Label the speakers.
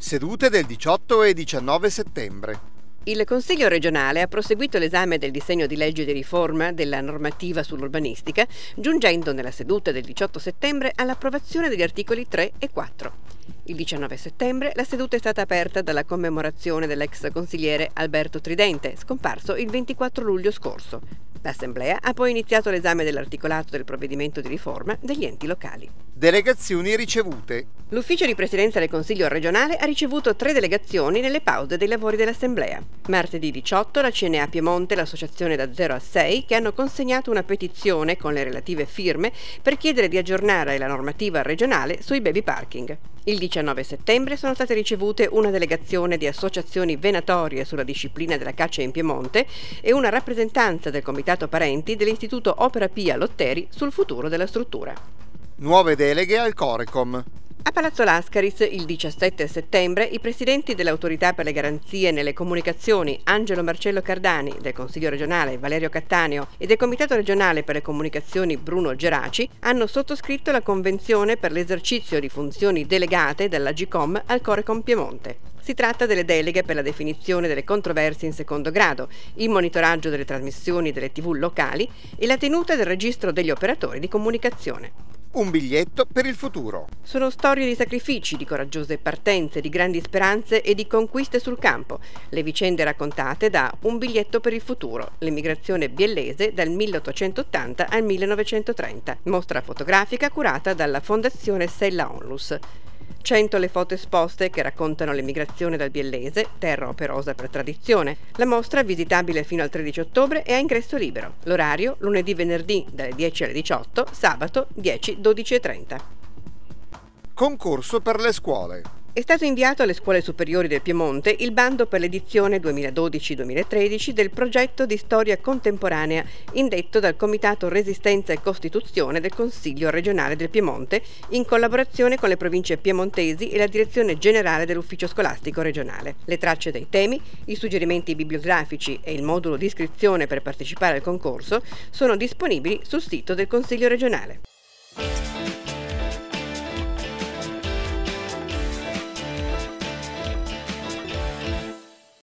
Speaker 1: Sedute del 18 e 19 settembre.
Speaker 2: Il Consiglio regionale ha proseguito l'esame del disegno di legge di riforma della normativa sull'urbanistica, giungendo nella seduta del 18 settembre all'approvazione degli articoli 3 e 4. Il 19 settembre la seduta è stata aperta dalla commemorazione dell'ex consigliere Alberto Tridente, scomparso il 24 luglio scorso. L'Assemblea ha poi iniziato l'esame dell'articolato del provvedimento di riforma degli enti locali.
Speaker 1: Delegazioni ricevute.
Speaker 2: L'ufficio di presidenza del Consiglio regionale ha ricevuto 3 delegazioni nelle pause dei lavori dell'Assemblea. Martedì 18 la CNA Piemonte e l'Associazione da 0 a 6 che hanno consegnato una petizione con le relative firme per chiedere di aggiornare la normativa regionale sui baby parking. Il 19 settembre sono state ricevute una delegazione di associazioni venatorie sulla disciplina della caccia in Piemonte e una rappresentanza del Comitato Parenti dell'Istituto Opera Pia Lotteri sul futuro della struttura.
Speaker 1: Nuove deleghe al Corecom.
Speaker 2: A Palazzo Lascaris, il 17 settembre, i presidenti dell'Autorità per le Garanzie nelle Comunicazioni, Angelo Marcello Cardani, del Consiglio regionale Valerio Cattaneo e del Comitato regionale per le Comunicazioni Bruno Geraci, hanno sottoscritto la Convenzione per l'esercizio di funzioni delegate dall'Agcom al Corecom Piemonte. Si tratta delle deleghe per la definizione delle controversie in secondo grado, il monitoraggio delle trasmissioni delle TV locali e la tenuta del registro degli operatori di comunicazione.
Speaker 1: Un biglietto per il futuro.
Speaker 2: Sono storie di sacrifici, di coraggiose partenze, di grandi speranze e di conquiste sul campo. Le vicende raccontate da Un biglietto per il futuro, l'emigrazione biellese dal 1880 al 1930, mostra fotografica curata dalla Fondazione Sella Onlus. 100 le foto esposte che raccontano l'emigrazione dal biellese, terra operosa per tradizione. La mostra è visitabile fino al 13 ottobre e a ingresso libero. L'orario lunedì venerdì dalle 10 alle 18, sabato 10, 12 e 30.
Speaker 1: Concorso per le scuole.
Speaker 2: È stato inviato alle scuole superiori del Piemonte il bando per l'edizione 2012-2013 del progetto di storia contemporanea indetto dal Comitato Resistenza e Costituzione del Consiglio regionale del Piemonte in collaborazione con le province piemontesi e la direzione generale dell'ufficio scolastico regionale. Le tracce dei temi, i suggerimenti bibliografici e il modulo di iscrizione per partecipare al concorso sono disponibili sul sito del Consiglio regionale.